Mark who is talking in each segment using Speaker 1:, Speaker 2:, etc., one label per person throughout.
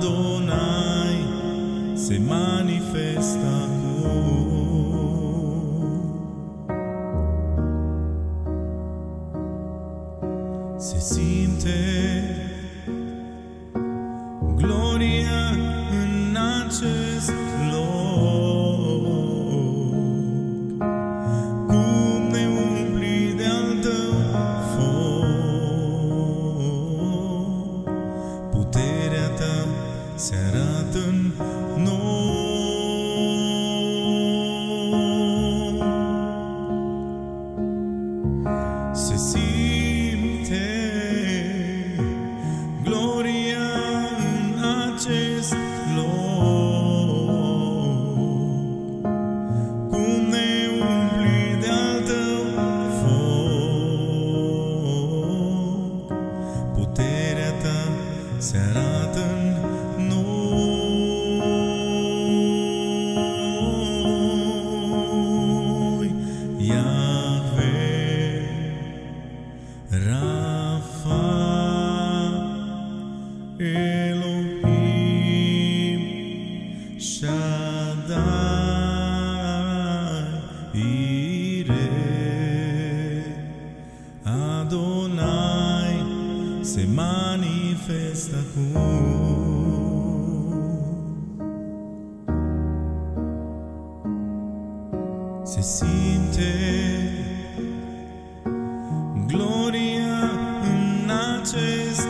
Speaker 1: Adonai se manifesta acum. Se simte gloria în acest loc, cum ne umpli de-al tău foc. Puterea ta se arată în noi. Se simte gloria în acest loc, cum ne umpli de-al tău foc. Puterea ta se arată în noi. Yahweh, Rafa, Elohim, Shaddai, Yireh, Adonai se manifesta acum. Se simte gloria în acest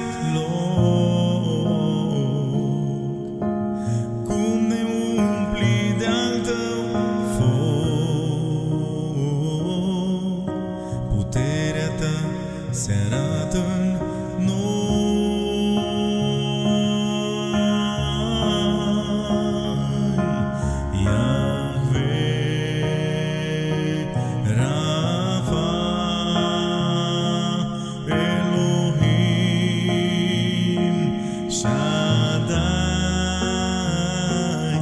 Speaker 1: loc, cum ne umpli de-al tău foc. Puterea ta se arată în noi. Yahweh, Rafa, Elohim, Shaddai,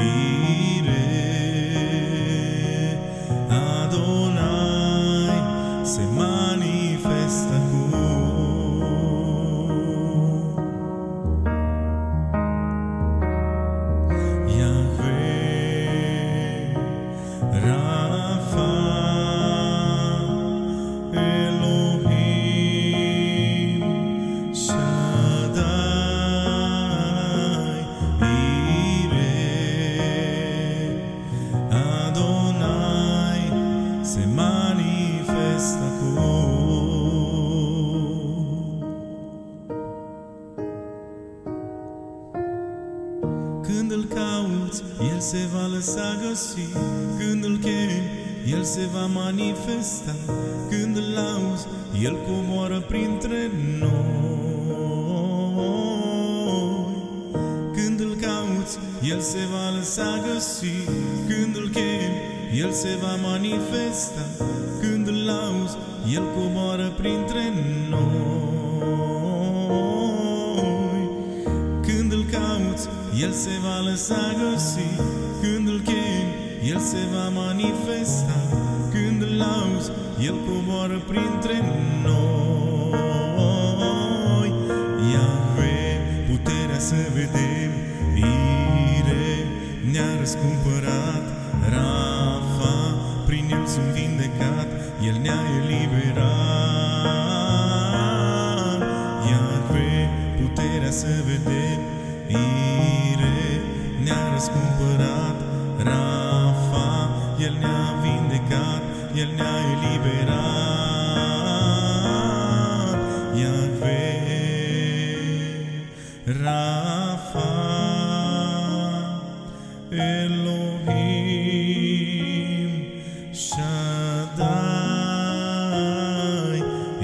Speaker 1: Yireh, Adonai se manifesta acum. Yahweh, Rafa, Elohim, Shaddai, Yireh, Adonai se manifesta acum. Când îl cauți, el se va lăsa găsi. Când îl chemi, el se va manifesta. Când îl lauzi, el comoară printre noi. Când îl cauți, el se va lăsa găsi. Când îl chemi, el se va manifesta. Când îl lauzi, el comoară printre noi. Când îl cauți, el se va lăsa găsi. Când îl chemi, el se va manifesta. Când îl lauzi, el comoară printre noi. Yahweh, puterea să vedem. Yireh ne-a răscumpărat. Rafa, prin el sunt vindecat. El ne-a eliberat. Yahweh, puterea să vedem. Yireh ne-a răscumpărat. Rafa, el ne-a vindecat. El ne-a eliberat. Yahweh, Rafa, Elohim, Shaddai,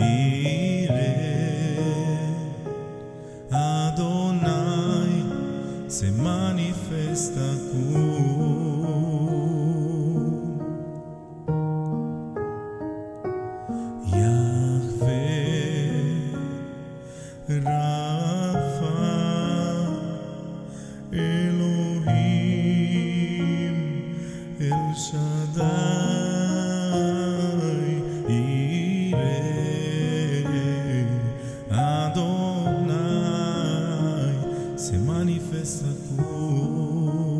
Speaker 1: Yireh, Adonai se manifesta acum. Yahweh, Rafa, Elohim, El Shaddai, Yireh, Adonai se manifesta. manifesta acum.